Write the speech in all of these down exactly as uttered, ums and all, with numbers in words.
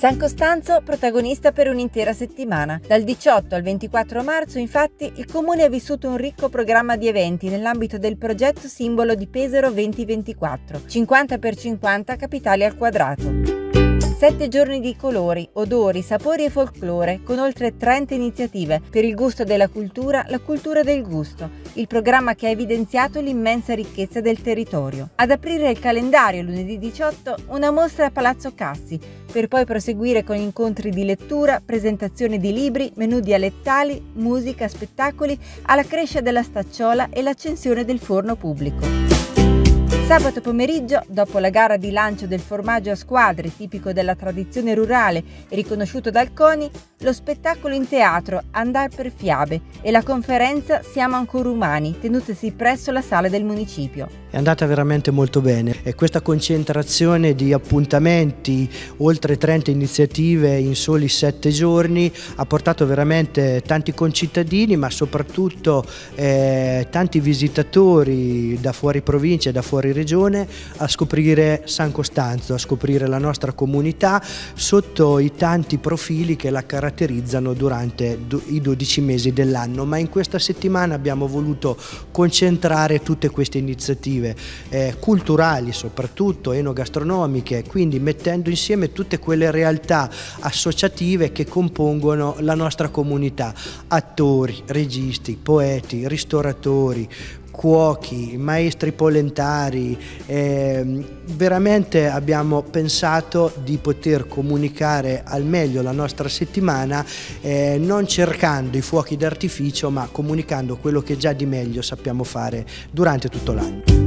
San Costanzo protagonista per un'intera settimana. Dal diciotto al ventiquattro marzo, infatti, il comune ha vissuto un ricco programma di eventi nell'ambito del progetto simbolo di Pesaro venti ventiquattro, cinquanta per cinquanta capitali al quadrato. Sette giorni di colori, odori, sapori e folklore, con oltre trenta iniziative per il gusto della cultura, la cultura del gusto, il programma che ha evidenziato l'immensa ricchezza del territorio. Ad aprire il calendario lunedì diciotto una mostra a Palazzo Cassi, per poi proseguire con incontri di lettura, presentazione di libri, menù dialettali, musica, spettacoli, alla crescita della stacciola e l'accensione del forno pubblico. Sabato pomeriggio, dopo la gara di lancio del formaggio a squadre tipico della tradizione rurale e riconosciuto dal CONI, lo spettacolo in teatro Andar per Fiabe e la conferenza Siamo ancora umani, tenutesi presso la sala del municipio. È andata veramente molto bene e questa concentrazione di appuntamenti, oltre trenta iniziative in soli sette giorni, ha portato veramente tanti concittadini, ma soprattutto eh, tanti visitatori da fuori provincia e da fuori regione a scoprire San Costanzo, a scoprire la nostra comunità sotto i tanti profili che la caratterizzano durante i dodici mesi dell'anno. Ma in questa settimana abbiamo voluto concentrare tutte queste iniziative Eh, culturali, soprattutto enogastronomiche, quindi mettendo insieme tutte quelle realtà associative che compongono la nostra comunità: attori, registi, poeti, ristoratori, cuochi, maestri polentari. Eh, veramente abbiamo pensato di poter comunicare al meglio la nostra settimana, eh, non cercando i fuochi d'artificio, ma comunicando quello che già di meglio sappiamo fare durante tutto l'anno.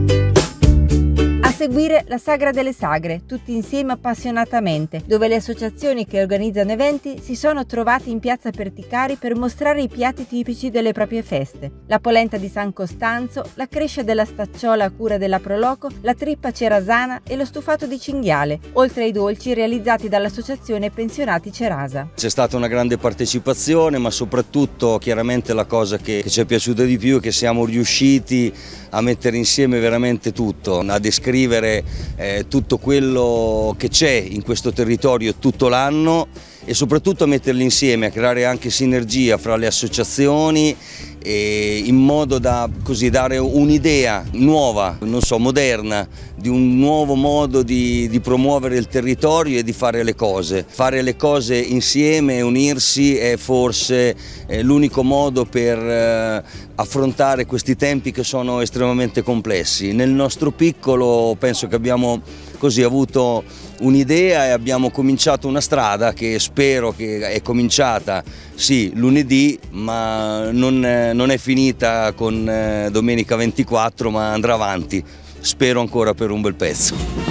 A seguire la Sagra delle Sagre, tutti insieme appassionatamente, dove le associazioni che organizzano eventi si sono trovate in piazza Perticari per mostrare i piatti tipici delle proprie feste: la polenta di San Costanzo, la crescia della stacciola a cura della Proloco, la trippa cerasana e lo stufato di cinghiale, oltre ai dolci realizzati dall'associazione Pensionati Cerasa. C'è stata una grande partecipazione, ma soprattutto chiaramente la cosa che, che ci è piaciuta di più è che siamo riusciti a mettere insieme veramente tutto, a descrivere eh, tutto quello che c'è in questo territorio tutto l'anno e soprattutto a metterli insieme, a creare anche sinergia fra le associazioni e in modo da così dare un'idea nuova, non so, moderna, di un nuovo modo di, di promuovere il territorio e di fare le cose. Fare le cose insieme e unirsi è forse eh, l'unico modo per eh, affrontare questi tempi che sono estremamente complessi. Nel nostro piccolo penso che abbiamo così avuto un'idea e abbiamo cominciato una strada che spero che è cominciata sì lunedì, ma non, non è finita con domenica ventiquattro, ma andrà avanti, spero ancora per un bel pezzo.